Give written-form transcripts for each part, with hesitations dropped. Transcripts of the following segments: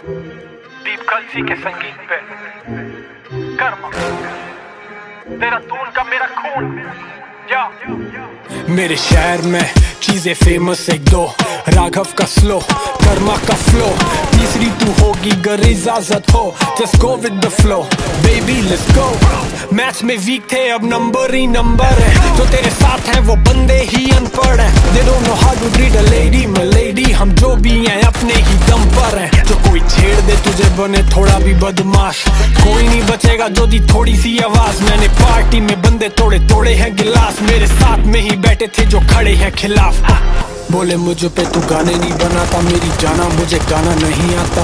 दीप कलसी के संगीत पे कर्मा तेरा तून का मेरा खून या मेरे शहर में चीजें फेमस एक दो, राघव का स्लो, कर्मा का फ्लो, तीसरी तू होगी गर इजाजत हो, just go with the flow baby let's go. Match में वीक थे अब नंबर ही नंबर है, जो तेरे साथ है वो बंदे ही अनपढ़ है। They don't know how to treat a lady, my lady, हम जो भी हैं अपने ही दम पर हैं। जो कोई छेड़ दे तुझे बने थोड़ा भी बदमाश, कोई नहीं बचेगा जो दी थोड़ी सी आवाज। मैंने पार्टी में बंदे तोड़े तोड़े हैं गिलास, मेरे साथ में ही बैठे थे जो खड़े हैं खिलाफ। बोले मुझ पे तू गाने नहीं बनाता, मेरी जाना मुझे गाना नहीं आता।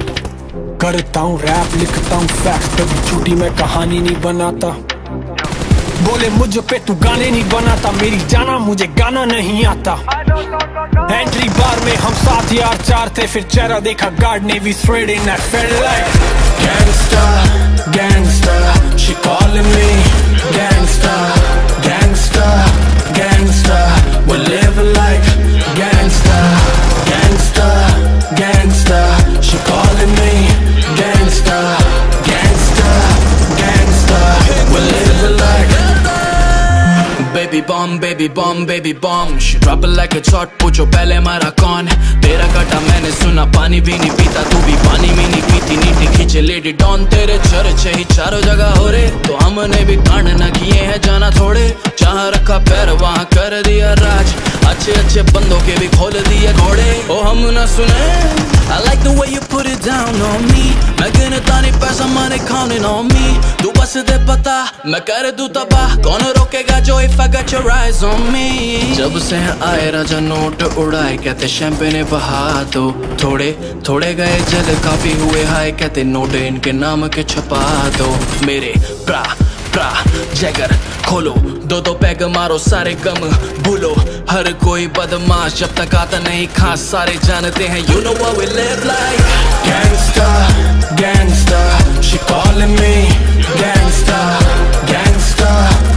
करता हूँ रैप लिखता हूँ फैक्ट्स, कभी झूठी मैं कहानी नहीं बनाता। बोले मुझ पे तू गाने नहीं बनाता, मेरी जाना मुझे गाना नहीं आता। एंट्री बार में हम 7 यार 4 थे, फिर चेहरा देखा गार्ड ने भी straight in I felt like gangster gangster she calling me gangster gangster gangster we live like gangster gangster gangster she calling me gangster gangster gangster we live like baby bomb baby bomb baby bomb she drop it like a shot, पूछो पहले मारा कौन तेरा कटा मैंने सुना, पानी भी नहीं पीता तू भी पानी में नहीं पीती, नीटी खींचे लेडी डॉन तेरे चर्चे ही चारों जगह हो रे। तो हमने भी कांड न किए हैं जाना थोड़े, जहाँ रखा पैर वहाँ कर दिया राज, अच्छे अच्छे बंदों के भी खोल दिए घोड़े। ओ हम न सुने I like the way you put it down on me, मैं गिनता नहीं पैसा money counting on me, तू बस दे पता मैं कर दूं तबाह, कौन रोकेगा जो if I got your eyes on me। जब से आए राजा नोट उड़ाए, कहते शैंपेन बहा दो, थोड़े थोड़े गए जल काफी हुए हाय, कहते नोट इनके नाम के छपा दो। मेरे प्रा प्रा जैगर खोलो, दो दो पैग मारो सारे गम भूलो, हर कोई बदमाश जब तक आता नहीं खास, सारे जानते हैं you know what we live like gangster gangster she calling me gangster gangster